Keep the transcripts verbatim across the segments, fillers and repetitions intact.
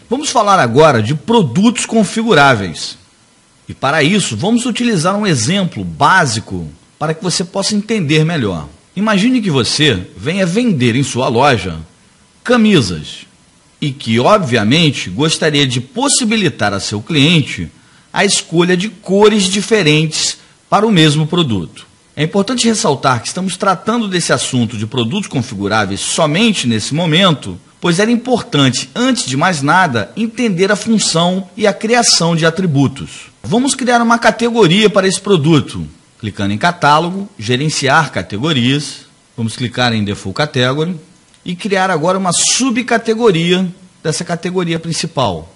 Vamos falar agora de produtos configuráveis. E para isso, vamos utilizar um exemplo básico para que você possa entender melhor. Imagine que você venha vender em sua loja camisas e que, obviamente, gostaria de possibilitar a seu cliente a escolha de cores diferentes para o mesmo produto. É importante ressaltar que estamos tratando desse assunto de produtos configuráveis somente nesse momento, pois era importante, antes de mais nada, entender a função e a criação de atributos. Vamos criar uma categoria para esse produto. Clicando em Catálogo, Gerenciar Categorias, vamos clicar em Default Category e criar agora uma subcategoria dessa categoria principal,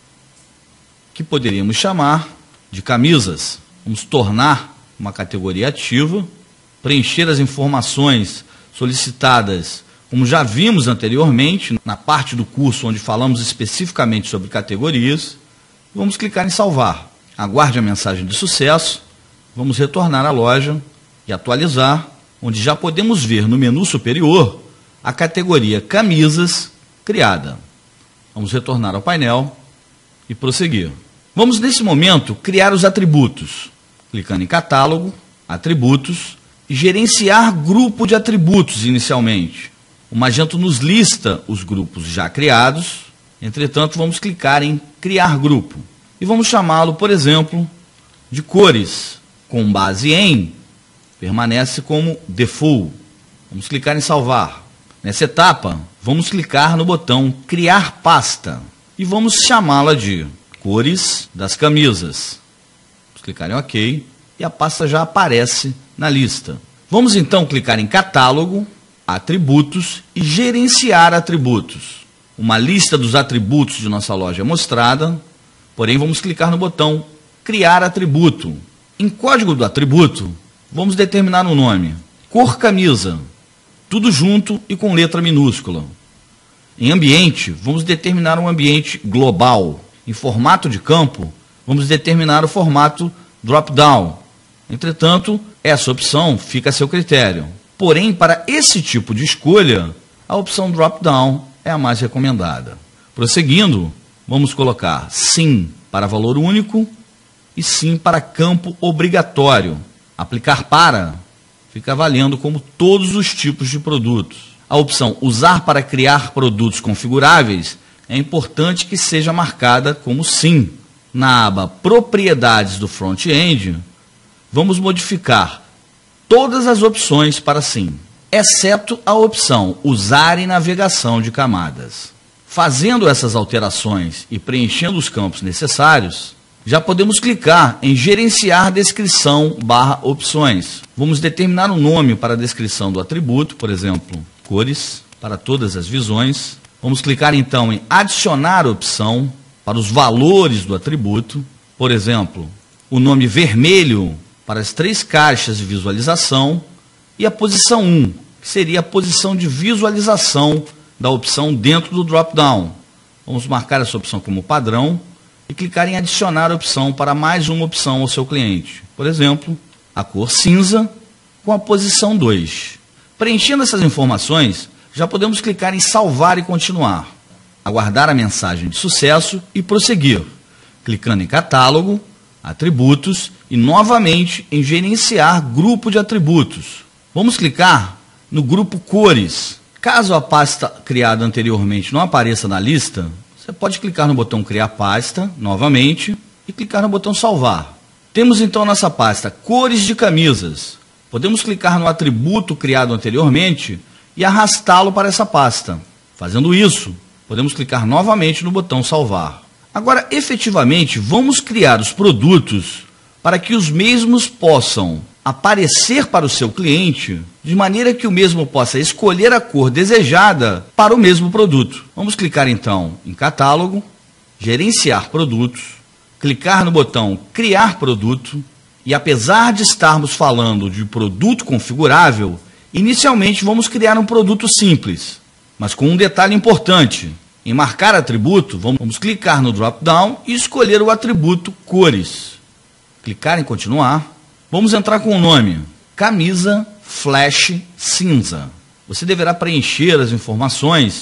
que poderíamos chamar de camisas. Vamos tornar uma categoria ativa, preencher as informações solicitadas, como já vimos anteriormente, na parte do curso onde falamos especificamente sobre categorias. Vamos clicar em Salvar. Aguarde a mensagem de sucesso. Vamos retornar à loja e atualizar, onde já podemos ver no menu superior a categoria Camisas criada. Vamos retornar ao painel e prosseguir. Vamos, nesse momento, criar os atributos. Clicando em Catálogo, Atributos e Gerenciar Grupo de Atributos inicialmente. O Magento nos lista os grupos já criados, entretanto, vamos clicar em Criar Grupo. E vamos chamá-lo, por exemplo, de Cores, com base em, permanece como Default. Vamos clicar em Salvar. Nessa etapa, vamos clicar no botão Criar Pasta e vamos chamá-la de Cores das Camisas. Clicar em OK e a pasta já aparece na lista. Vamos então clicar em Catálogo, Atributos e Gerenciar Atributos. Uma lista dos atributos de nossa loja é mostrada, porém vamos clicar no botão Criar Atributo. Em código do atributo, vamos determinar um nome, Cor Camisa, tudo junto e com letra minúscula. Em ambiente, vamos determinar um ambiente global. Em formato de campo, vamos determinar o formato drop-down. Entretanto, essa opção fica a seu critério. Porém, para esse tipo de escolha, a opção drop-down é a mais recomendada. Prosseguindo, vamos colocar sim para valor único e sim para campo obrigatório. Aplicar para fica valendo como todos os tipos de produtos. A opção usar para criar produtos configuráveis é importante que seja marcada como sim. Na aba Propriedades do Front-End, vamos modificar todas as opções para sim, exceto a opção Usar em Navegação de Camadas. Fazendo essas alterações e preenchendo os campos necessários, já podemos clicar em Gerenciar Descrição barra Opções. Vamos determinar um nome para a descrição do atributo, por exemplo, Cores, para todas as visões. Vamos clicar então em Adicionar Opção para os valores do atributo, por exemplo, o nome vermelho para as três caixas de visualização e a posição um, que seria a posição de visualização da opção dentro do drop-down. Vamos marcar essa opção como padrão e clicar em Adicionar Opção para mais uma opção ao seu cliente, por exemplo, a cor cinza com a posição dois. Preenchendo essas informações, já podemos clicar em Salvar e Continuar, aguardar a mensagem de sucesso e prosseguir, clicando em Catálogo, Atributos e novamente em Gerenciar Grupo de Atributos. Vamos clicar no grupo Cores. Caso a pasta criada anteriormente não apareça na lista, você pode clicar no botão Criar Pasta novamente e clicar no botão Salvar. Temos então nessa pasta Cores de Camisas. Podemos clicar no atributo criado anteriormente e arrastá-lo para essa pasta. Fazendo isso, podemos clicar novamente no botão Salvar. Agora, efetivamente, vamos criar os produtos para que os mesmos possam aparecer para o seu cliente, de maneira que o mesmo possa escolher a cor desejada para o mesmo produto. Vamos clicar então em Catálogo, Gerenciar Produtos, clicar no botão Criar Produto, e apesar de estarmos falando de produto configurável, inicialmente vamos criar um produto simples, mas com um detalhe importante. Em marcar atributo, vamos clicar no drop-down e escolher o atributo Cores. Clicar em Continuar. Vamos entrar com o nome Camisa Flash Cinza. Você deverá preencher as informações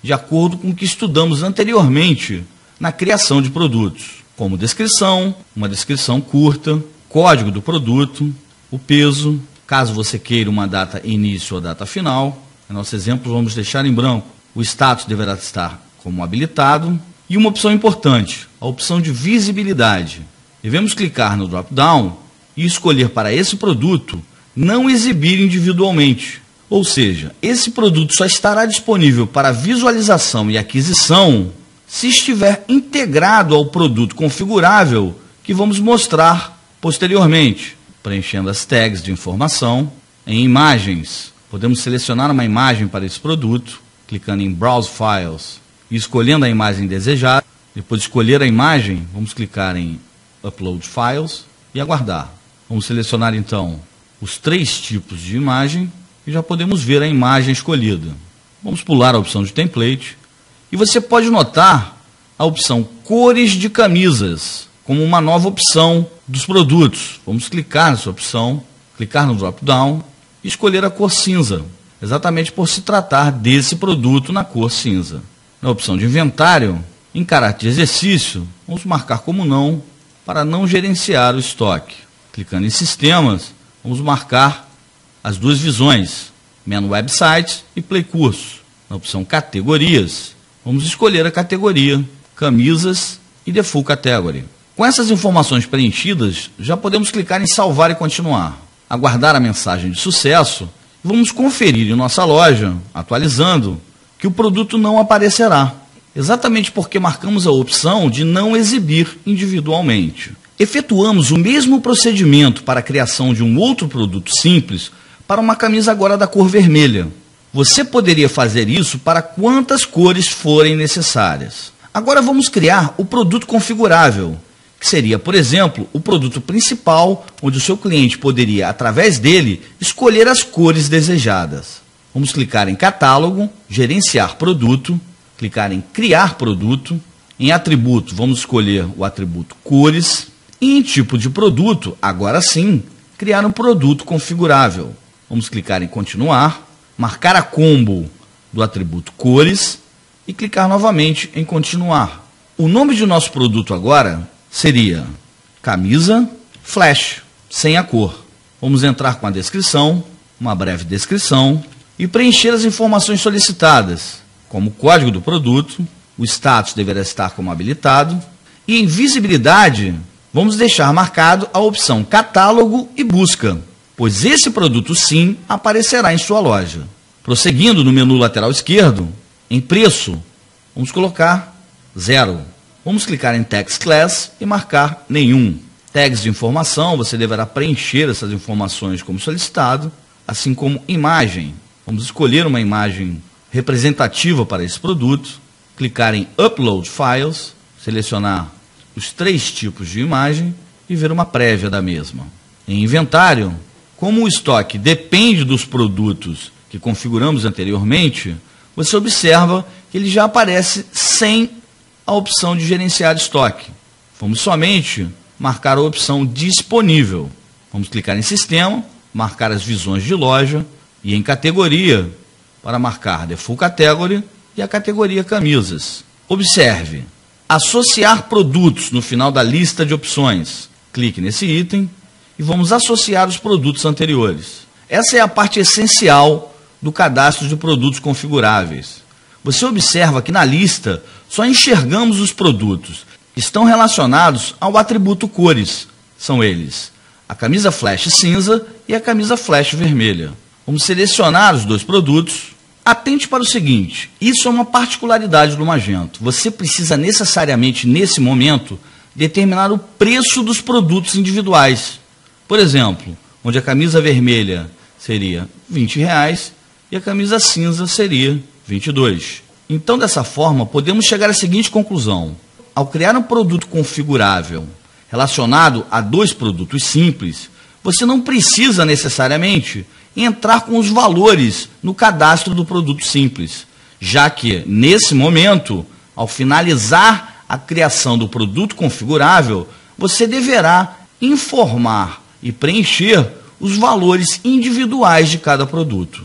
de acordo com o que estudamos anteriormente na criação de produtos, como descrição, uma descrição curta, código do produto, o peso, caso você queira uma data início ou data final. No nosso exemplo, vamos deixar em branco. O status deverá estar como habilitado. E uma opção importante, a opção de visibilidade. Devemos clicar no drop-down e escolher para esse produto não exibir individualmente. Ou seja, esse produto só estará disponível para visualização e aquisição se estiver integrado ao produto configurável que vamos mostrar posteriormente, preenchendo as tags de informação. Em imagens, podemos selecionar uma imagem para esse produto, clicando em Browse Files e escolhendo a imagem desejada. Depois de escolher a imagem, vamos clicar em Upload Files e aguardar. Vamos selecionar então os três tipos de imagem e já podemos ver a imagem escolhida. Vamos pular a opção de template e você pode notar a opção cores de camisas como uma nova opção dos produtos. Vamos clicar nessa opção, clicar no drop-down e escolher a cor cinza, exatamente por se tratar desse produto na cor cinza. Na opção de inventário, em caráter de exercício, vamos marcar como não para não gerenciar o estoque. Clicando em sistemas, vamos marcar as duas visões, Menu Websites e Play Curso. Na opção categorias, vamos escolher a categoria camisas e Default Category. Com essas informações preenchidas, já podemos clicar em salvar e continuar. Aguardar a mensagem de sucesso e vamos conferir em nossa loja, atualizando, que o produto não aparecerá, exatamente porque marcamos a opção de não exibir individualmente. Efetuamos o mesmo procedimento para a criação de um outro produto simples para uma camisa agora da cor vermelha. Você poderia fazer isso para quantas cores forem necessárias. Agora vamos criar o produto configurável, que seria, por exemplo, o produto principal, onde o seu cliente poderia, através dele, escolher as cores desejadas. Vamos clicar em Catálogo, Gerenciar Produto, clicar em Criar Produto. Em Atributo, vamos escolher o atributo Cores. E em Tipo de Produto, agora sim, criar um produto configurável. Vamos clicar em Continuar, marcar a combo do atributo Cores e clicar novamente em Continuar. O nome de nosso produto agora seria Camisa Flash, sem a cor. Vamos entrar com a descrição, uma breve descrição, e preencher as informações solicitadas, como o código do produto, o status deverá estar como habilitado, e em visibilidade, vamos deixar marcado a opção Catálogo e Busca, pois esse produto sim aparecerá em sua loja. Prosseguindo no menu lateral esquerdo, em Preço, vamos colocar zero. Vamos clicar em Text Class e marcar Nenhum. Tags de informação, você deverá preencher essas informações como solicitado, assim como imagem. Vamos escolher uma imagem representativa para esse produto, clicar em Upload Files, selecionar os três tipos de imagem e ver uma prévia da mesma. Em inventário, como o estoque depende dos produtos que configuramos anteriormente, você observa que ele já aparece sem a opção de gerenciar estoque. Vamos somente marcar a opção disponível. Vamos clicar em Sistema, marcar as visões de loja e em Categoria, para marcar Default Category e a categoria Camisas. Observe, associar produtos no final da lista de opções. Clique nesse item e vamos associar os produtos anteriores. Essa é a parte essencial do cadastro de produtos configuráveis. Você observa que na lista só enxergamos os produtos que estão relacionados ao atributo cores. São eles a camisa flash cinza e a camisa flash vermelha. Vamos selecionar os dois produtos. Atente para o seguinte, isso é uma particularidade do Magento. Você precisa necessariamente, nesse momento, determinar o preço dos produtos individuais. Por exemplo, onde a camisa vermelha seria vinte reais e a camisa cinza seria vinte e dois. Então, dessa forma, podemos chegar à seguinte conclusão. Ao criar um produto configurável relacionado a dois produtos simples, você não precisa necessariamente entrar com os valores no cadastro do produto simples, já que, nesse momento, ao finalizar a criação do produto configurável, você deverá informar e preencher os valores individuais de cada produto.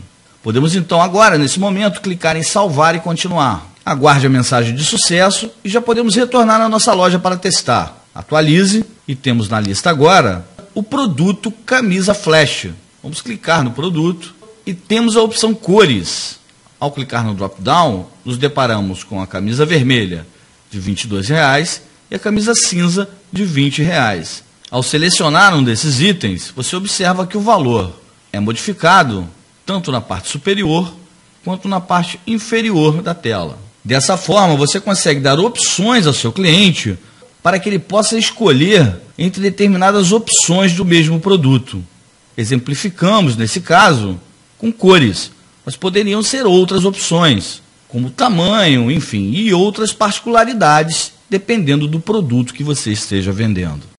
Podemos então agora, nesse momento, clicar em salvar e continuar. Aguarde a mensagem de sucesso e já podemos retornar na nossa loja para testar. Atualize e temos na lista agora o produto camisa flash. Vamos clicar no produto e temos a opção cores. Ao clicar no drop-down, nos deparamos com a camisa vermelha de vinte e dois reais e a camisa cinza de vinte reais. Ao selecionar um desses itens, você observa que o valor é modificado tanto na parte superior quanto na parte inferior da tela. Dessa forma, você consegue dar opções ao seu cliente para que ele possa escolher entre determinadas opções do mesmo produto. Exemplificamos, nesse caso, com cores, mas poderiam ser outras opções, como tamanho, enfim, e outras particularidades, dependendo do produto que você esteja vendendo.